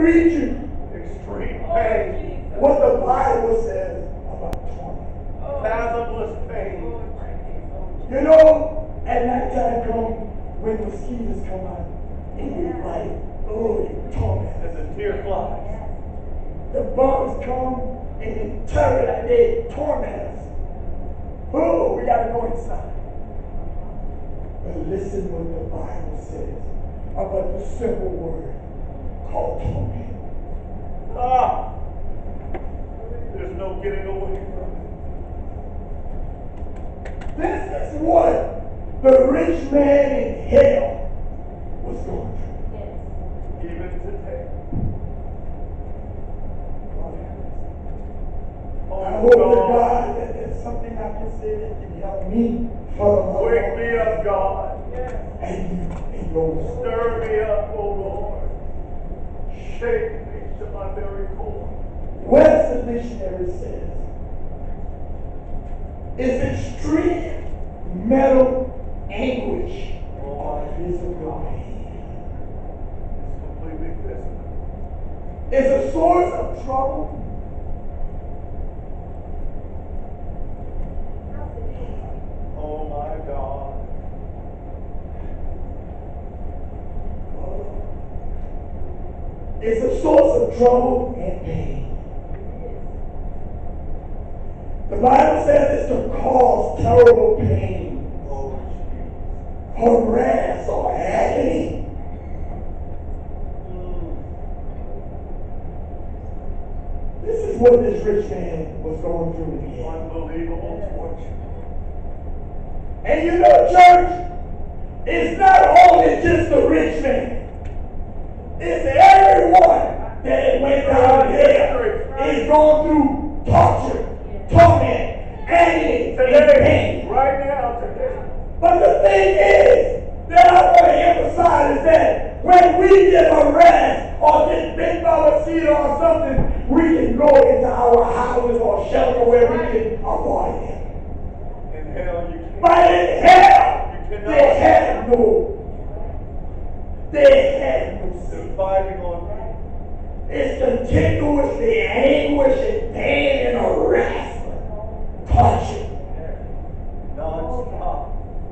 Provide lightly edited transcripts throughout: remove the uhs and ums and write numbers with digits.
read you Extreme pain. what the Bible says about torment. Fathomless pain. You know, at nighttime come when mosquitoes come out and they bite. Oh, they torment. And the tear flies. The bugs come and they terror like they torment us. Oh, we gotta go inside. But listen what the Bible says about the simple word called torment. Ah! There's no getting away from it. This is what the rich man in hell was going through. Even today. I hope to God that there's something I can say that can help me follow my Wake me up, God. and you and yours. Stir me up, O Lord. Shake me to my very core. Webster Dictionary says, it's extreme mental anguish or physical pain. It's completely physical. It's a source of trouble. Oh my God. It's a source of trouble and pain. The Bible says it's to cause terrible pain, Oh, Jesus. harass, or agony. This is what this rich man was going through in hell. Unbelievable torture. And you know, church, it's not only just the rich man. It's everyone that went down here is going through torture, torment, agony, and pain. Right now, today. But the thing is that I want to emphasize is that when we get harassed or get bit by a mosquito or something, we can go into our houses or shelter where we can avoid it. In hell, you can't. But in hell, You cannot. they had no They're fighting on me. It's continuously anguish and pain and harassment, torture. Non-stop.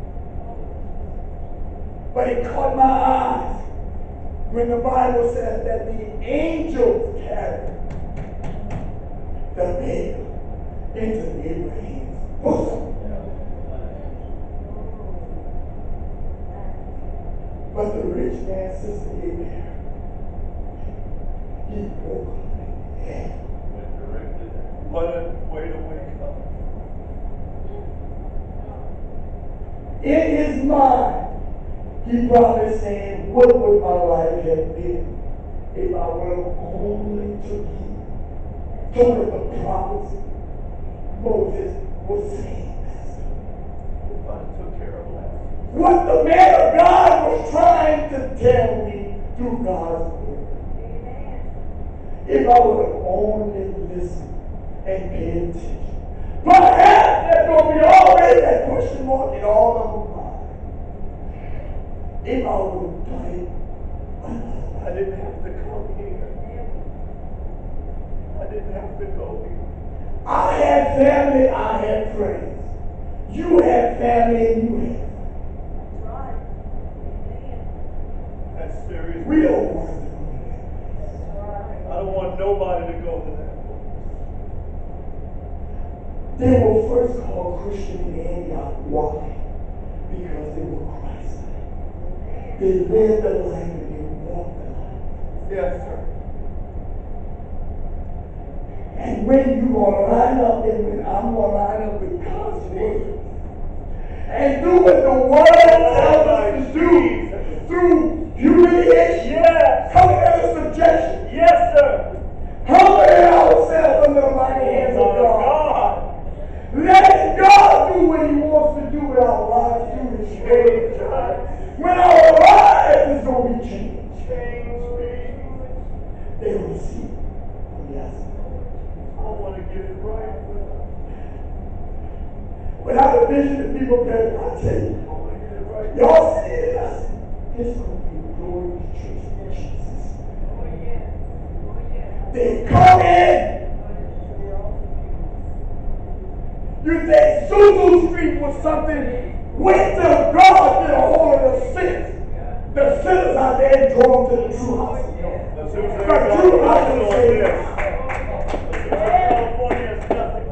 But it caught my eyes when the Bible says that the angels carried the baby into Abraham's bosom. But the rich man, Sister Abraham, he woke up in hell. Went directly there. What a way to wake up. In his mind, he probably saying, what would my life have been if I would have only took heed to what the prophets Moses was saying? If I took care of that. What the man of God was trying to tell me through God's word. If I would have only listened and paid attention. Perhaps there's going to be always that question mark in all of my mind. If I would have done it another way. I didn't have to come here. I didn't have to go here. I had family, I had friends. You had family and you had. That's serious. We don't want to do that. I don't want nobody to go to that place. They were first called Christian in Antioch. Why? Because they were Christ-like. They lived the life and they walked the life. Yes, sir. And when you going to line up and when I'm going to line up with God's word and do what the word tells us to do through humiliation, Yes. coming under subjection, Yes, sir. humbling ourselves under the mighty hands of Oh, God. God. Letting God do what he wants to do with our lives through his word. When our lives is going to be changed, Change me. they will see. Yes. I want to get it right. Without a vision of people perish, I tell you, I want to get it right. y'all see it? It's going to be a glorious church of Jesus. They come in. You think Suzu Street was something? Wait till God get a hold of the sinners. The sinners out there and draw them to the true house. The true house of Savior. California is nothing.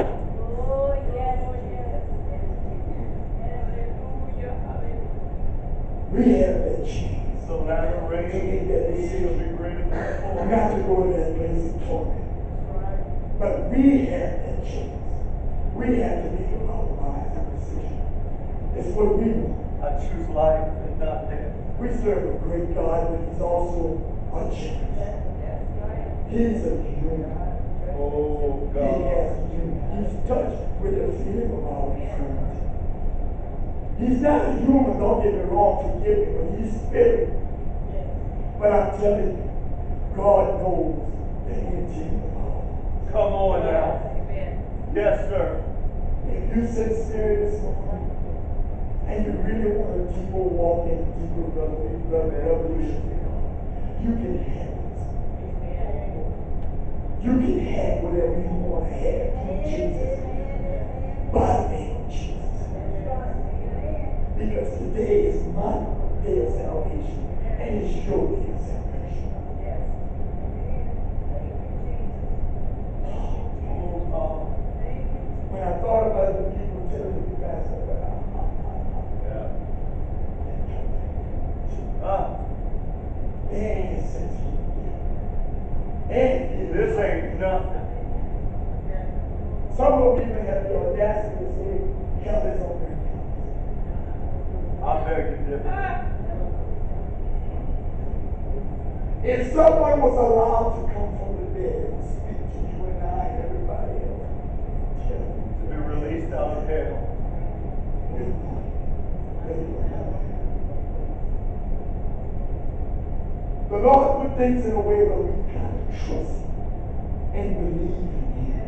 We have that chance. The latter rain to make that will decision. be greater than the former. Not to go to that place of torment. But we have that chance. We have to make our lives a decision. It's what we want. I choose life and not death. We serve a great God, but He's also a gentleman. He's a human. Oh, He God. has human. He's touched with the feeling of our infirmity. He's not a human, don't get me wrong, forgive me, but He's spirit. But I'm telling you, God knows the intent of our hearts. Come on now. Yes, sir. If you're sincere this morning, and you really want a deeper walk in a deeper revolution with God, you can have it. You can have whatever you want to have in Jesus' name. By the name of Jesus. Because today is my day of salvation, and it's your day of salvation. When I thought about the people telling me, Pastor, they ain't sensitive. And This ain't nothing. some of them even have the audacity to say, hell is on their calendar. I beg you, differ. If someone was allowed to come from the dead and speak to you and I and everybody else, tell you, To be released out of hell. they will never happen. The Lord put things in a way where we kind of trust Him and believe in Him.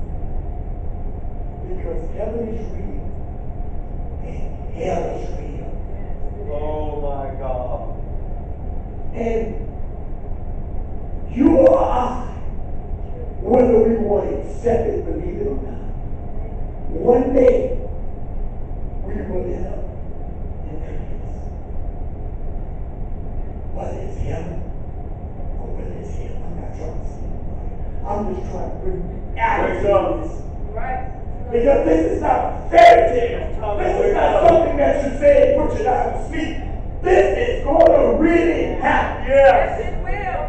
Because heaven is real and hell is real. Oh, my God. And you or I, whether we want to accept it, believe it or not, one day we will end up in that place. Whether it's heaven or whether it's hell, I'm not trying to see anybody. I'm just trying to bring reality to this. Because this is not a fairy tale. This is not something that you say and put it out and speak. This is going to really happen. Yes. It will.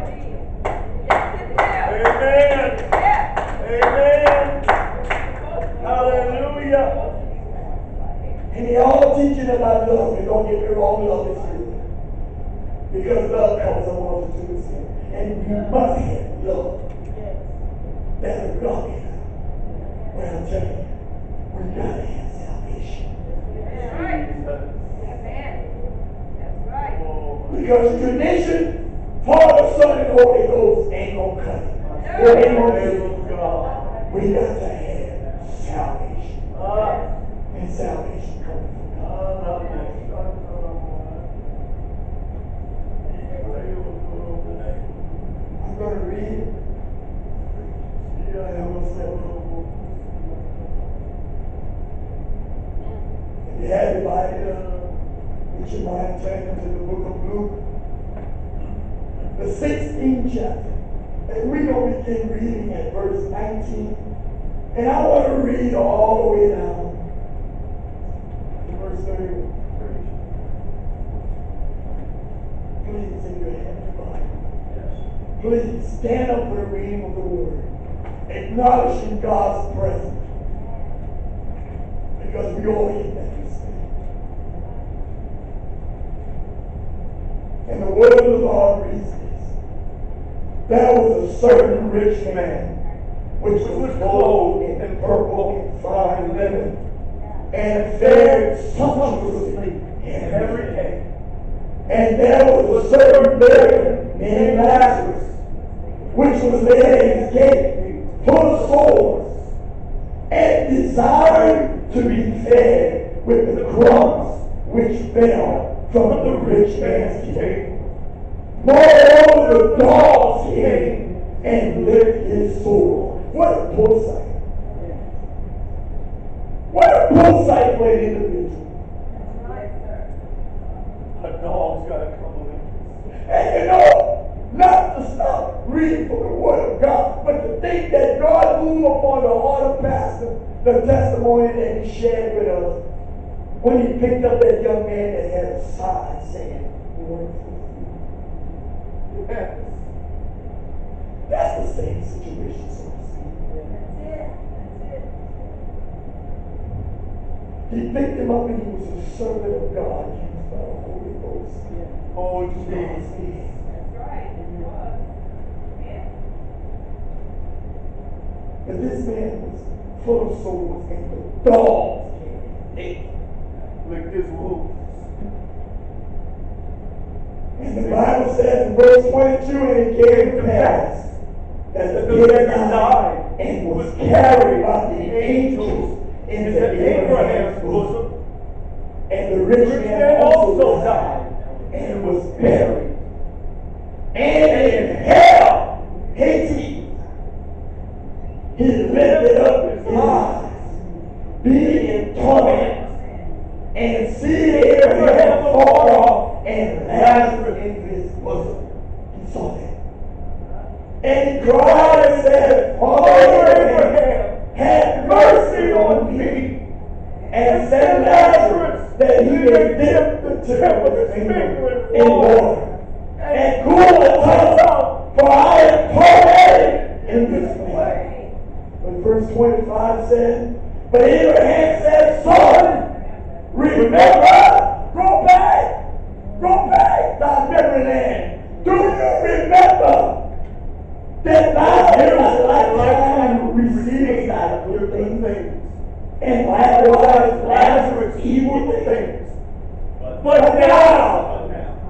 Amen. Amen. Hallelujah. And they all teaching about love. And don't get me wrong, love is good. Because love covers a multitude of sin. And you must have love. That's a God. Well, I'm telling you, we gotta have salvation. Because tradition, Father, Son, and Holy Ghost ain't gonna cut it. It ain't gonna do it. We got to have salvation. And salvation comes from God. I'm going to read it. And I'm going to say, if you have your Bible, would you mind turning to the book of Luke, the 16th chapter. And we're going to begin reading at verse 19. And I want to read all the way down to verse 31. Please, if you have your Bible, please stand up for the reading of the word, acknowledging God's presence. Because we all need that to say. And the word of the Lord reads this. There was a certain rich man which was clothed in purple and fine linen, and fared sumptuously every day. And there was a certain beggar named Lazarus, which was laid at his gate, full of sores, and desired to be fed with the crumbs which fell from the rich man's table. Moreover, the dogs came and lift his soul. What a poor sight. What a poor sight for an individual. A dog's got to come in. And you know, not to stop reading from the Word of God, but to think that God moved upon the heart of Pastor, the testimony that he shared with us when he picked up that young man that had a sign saying, "Lord, Yes. that's the same situation, so to speak. He picked him up and he was a servant of God used by the Holy Ghost. Oh, God's Jesus. hand. But this man was full of souls and the dogs came. Lick his wounds. And the Bible says in verse 22, and it came to pass that the dead died and was carried by the angels into Abraham's bosom. And the rich man also died and was buried. And in hell, Hades, he lifted up his eyes, being in torment, and seeing Abraham far off and Lazarus in his bosom. He saw that. And he cried and said, Father Abraham, have mercy on me, and send Lazarus that he may dip the tip of his finger in water and cool the tongue, for I am tormented in this way. But verse 25 says, but Abraham said, Son, remember, go back, thy memory land. Do you remember that thou in thy lifetime receivest thy good things, and likewise Lazarus evil things? But now,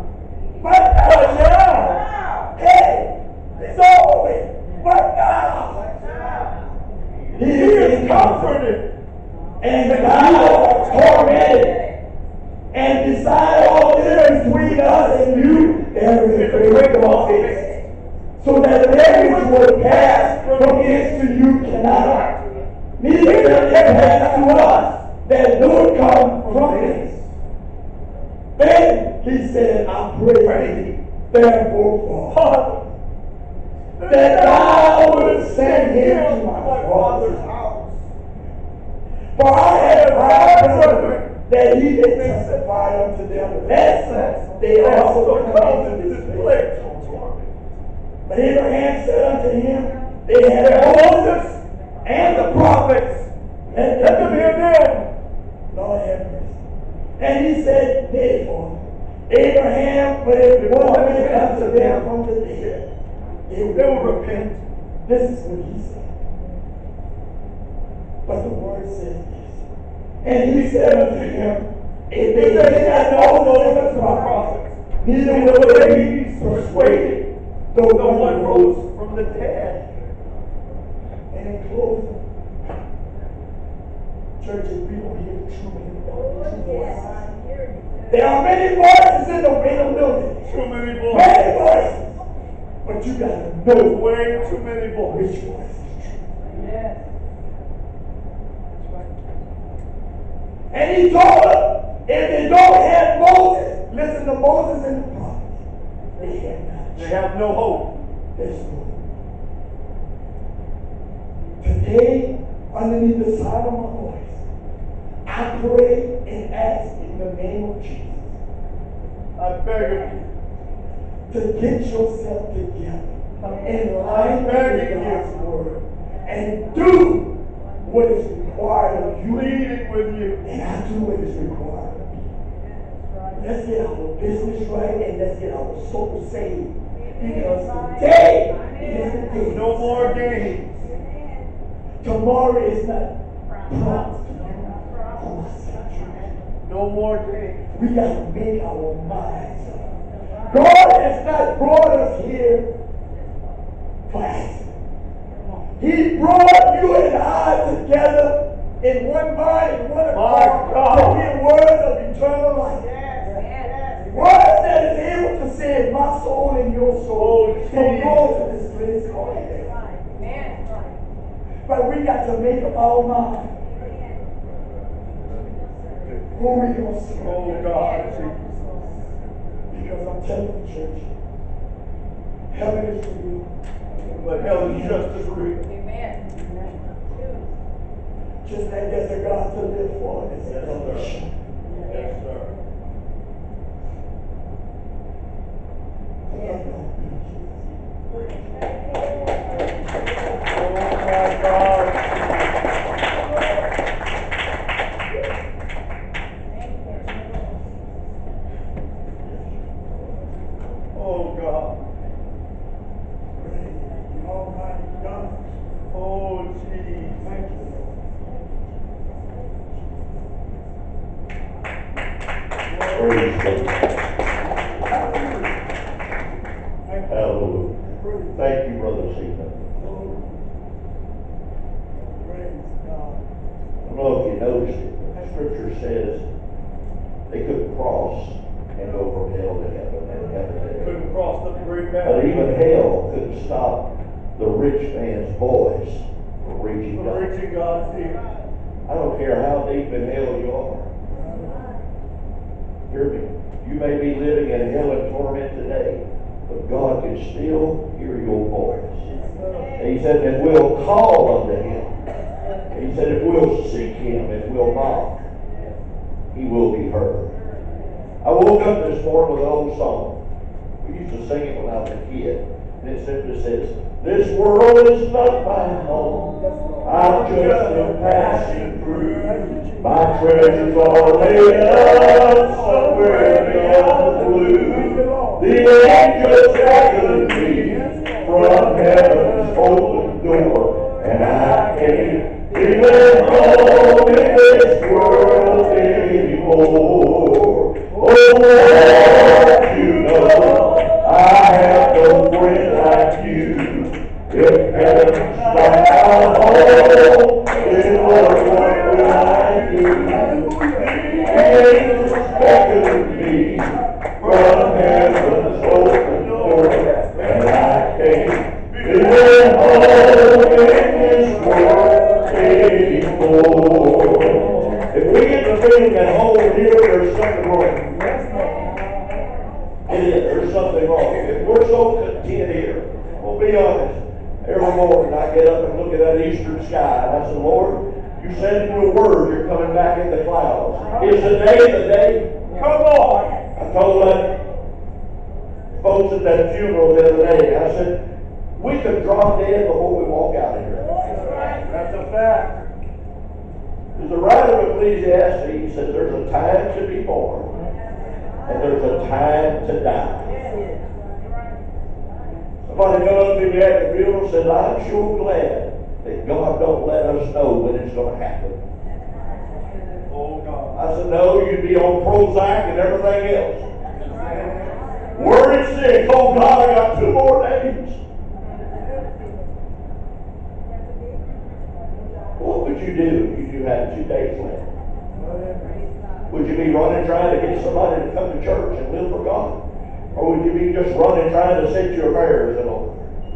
hey, it's over with. But now, he is comforted, and thou art tormented. And beside all this, between us and you, there is a great gulf, so that they which will pass from hence to you cannot, neither can it pass to us that do come from hence. Then he said, I pray, therefore, Father, that thou wouldst send him to my father's house. For I have heard, brethren, that he may testify unto them, lest they also come to this place. But Abraham said unto him, they had Moses and the prophets, and let them hear them. Lord have mercy. And he said, therefore, Abraham, but if one man unto them from the dead, they will repent. This is what he said. But the word says this. And he said unto him, if they did not know Moses and the prophets, neither will they be persuaded, though one rose from the dead. And in closing, churches, we don't hear the true meaning of the true voices. There are many voices in the wilderness. Too many voices. Many voices. But you got to know Way too many voices. which voice is true. Yes. And he told them, if they don't have Moses, listen to Moses and the prophets, they have not. They have no hope. There's no hope. Today, underneath the sound of my voice, I pray and ask in the name of Jesus I beg of you. to get yourself together in line with God's word and do what is required of you. Pleading with you. And I do what is required of me. Let's get our business right and let's get our soul saved. Because today is the day. No more games. Tomorrow is not promised to you. Oh, my son. No more games. We got to make our minds up. God has not brought us here for accident. He brought you and I together in one mind and one accord to hear words of eternal life. Words that is able to save my soul and your soul from going to this Praise God. But we got to make up our mind. Who we going to serve? Oh God, Jesus. Because I'm telling the church, heaven is real. But hell is just as real. Just like there's a God to live for, there's a Yes, condition. Yes, sir. I love you. Oh my God. Oh God. Praise the Almighty God. Oh Jesus. Thank you, Lord. Praise God. Thank you. Hallelujah. Praise Thank you, Brother Stephen. God. Praise God. I don't know if you noticed it, but Scripture says they couldn't cross and go from hell to heaven and heaven to hell. Couldn't cross the great But mountain. even hell couldn't stop the rich man's voice from reaching For God. reaching God's ear. I don't care how deep in hell you are. Hear me. You may be living in hell and torment today, but God can still hear your voice. And he said, if we'll call unto him, and he said, if we'll seek him, if we'll knock, he will be heard. I woke up this morning with an old song. We used to sing it when I was a kid. And it simply says, this world is not my home. I'm just a passing through. My treasures are laid up somewhere beyond the blue. The angels gather me from heaven's open door, and I can't even home in this world anymore. Oh Lord, you know I have no friend like you. If heaven's like our home, then Lord, what will I do? The angels beckon me from heaven's open door, and I can't even home in this world anymore. If we get the feeling at home here, there's something wrong. It is. There's something wrong. If we're so content here, we'll be honest. Every morning I get up and look at that eastern sky, and I said, Lord, you said in your word you're coming back in the clouds. Is today the day? Come on! I told that folks at that funeral the other day, I said, we could drop dead before we walk out of here. That's a fact. There's a writer of Ecclesiastes, he says there's a time to be born, and there's a time to die. Somebody come up to me at the funeral and said, I'm sure glad that God don't let us know when it's going to happen. Oh God. I said, no, you'd be on Prozac and everything else. Worried sick. Oh God, I got 2 more days. What would you do if you had 2 days left? Would you be running trying to get somebody to come to church and live for God? Or would you be just running trying to set your affairs in order?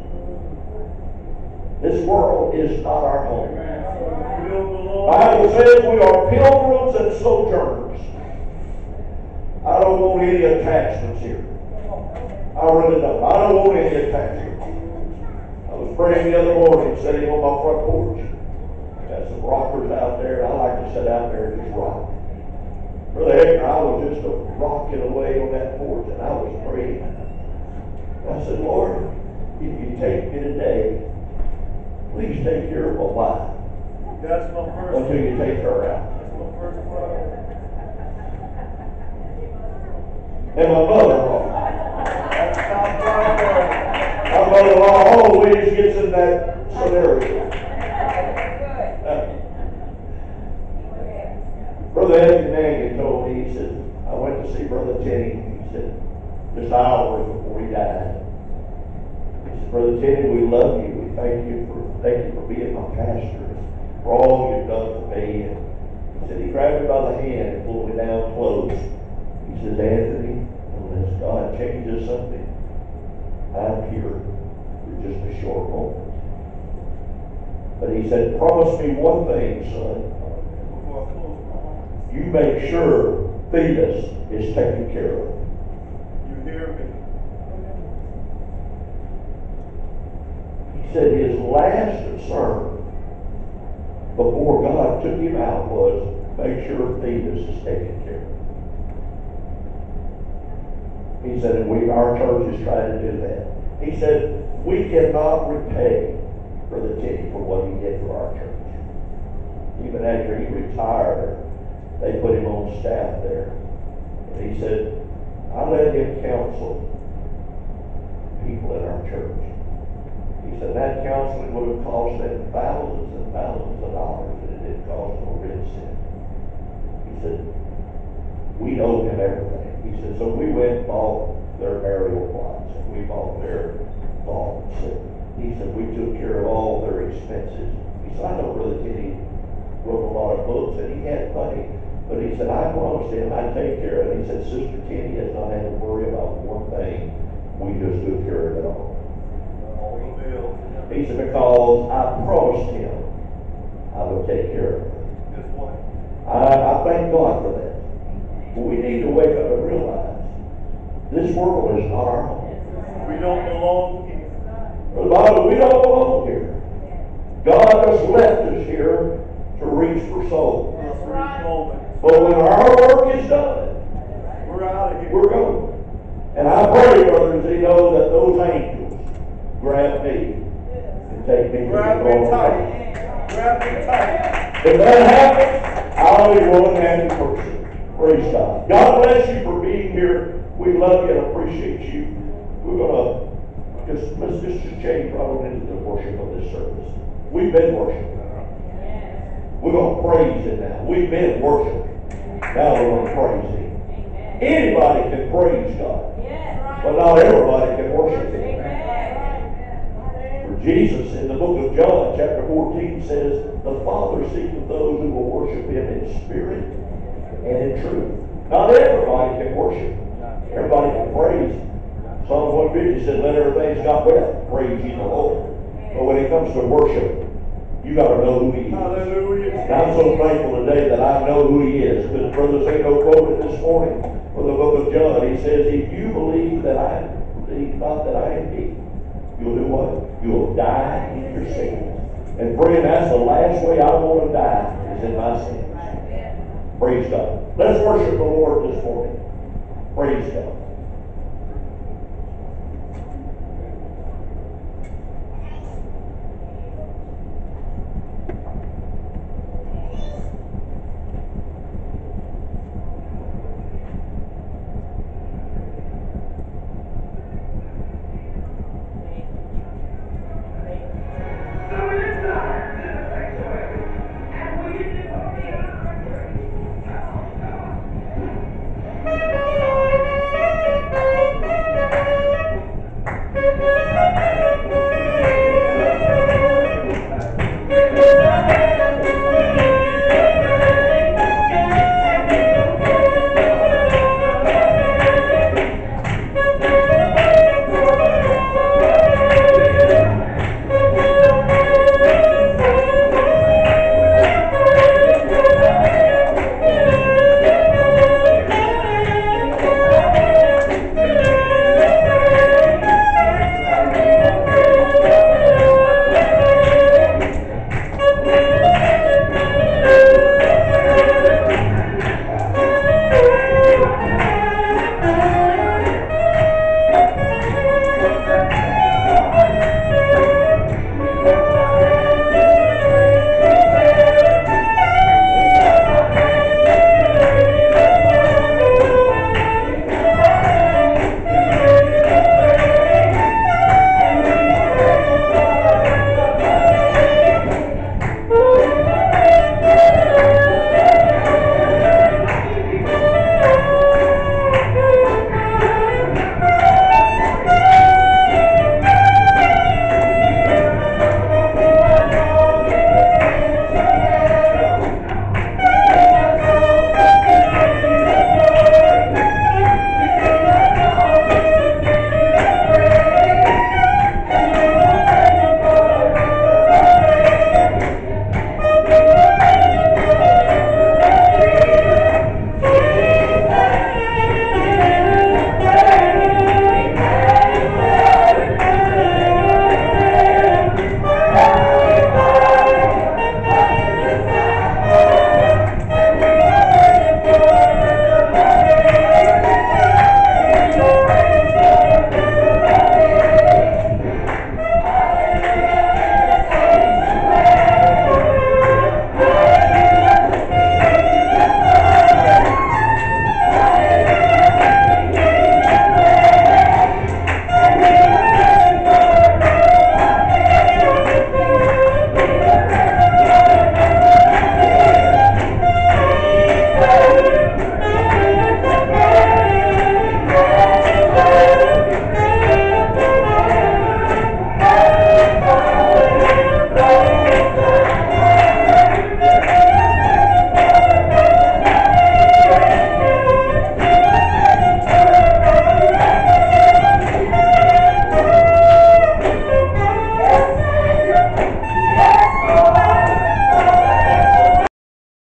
This world is not our home. The Bible says we are pilgrims and sojourners. I don't want any attachments here. I really don't. I don't want any attachments. I was praying the other morning, sitting on my front porch. Got some rockers out there, and I like to sit out there and just rock. Brother Hector, I was just rocking away on that porch, and I was praying. I said, Lord, if you take me today, please take care of my wife That's my first. until you take her out. That's my first priority. And my mother-in-law. That's top priority. My mother-in-law always gets in that scenario. Brother Anthony Mangan told me, he said, I went to see Brother Teddy, he said, just hours before he died. He said, Brother Teddy, we love you. We thank you for being my pastor, for all you've done for me. And he said, he grabbed me by the hand and pulled me down close. He says, Anthony, unless God changes something, I'm here with just a short moment. But he said, promise me one thing, son. You make sure Thetis is taken care of. You hear me? He said his last concern before God took him out was make sure Thetis is taken care of. He said, and our church is trying to do that. He said, we cannot repay Brother Teddy for what he did for our church. Even after he retired, they put him on staff there. And he said, I let him counsel people in our church. He said, that counseling would have cost them thousands and thousands of dollars, and it didn't cost them a real cent. He said, we owe him everything. He said, so we went and bought their burial plots, and we bought their vaults. He said, we took care of all their expenses. He said, I know Brother Teddy wrote a lot of books, and he had money, but he said, I promised him I'd take care of it. He said, Sister Teddy has not had to worry about one thing. We just took care of it all. He said, because I promised him I would take care of it. I thank God for that. But we need to wake up and realize this world is not our home. We don't belong here. The Bible, we don't belong here. God has left us here to reach for souls. But when our work is done, We're out of here. we're going. And I pray, brothers, they know that those angels grab me and take me to the Grab me throne of tight. God. Grab me tight. If that happens, I'll be one happy person. Praise God. God bless you for being here. We love you and appreciate you. We're gonna let's just change right on into the worship of this service. We've been worshiping. We're gonna praise Him now. We've been worshiping. Now we're gonna praise Him. Anybody can praise God, but not everybody can worship Him. For Jesus in the book of John, chapter 14, says, the Father seeketh those who will worship Him in spirit and in truth. Not everybody can worship. Everybody can praise. Psalms 150 said, let everything got breath praise ye the Lord. But when it comes to worship, you got to know who He is. Hallelujah. And I'm so thankful today that I know who He is. Because Brother Zeno quoted this morning from the book of John. He says, if you believe that I believe not that I am He, you'll do what? You'll die in your sins. And friend, that's the last way I want to die, is in my sins. Praise God. Let's worship the Lord this morning. Praise God.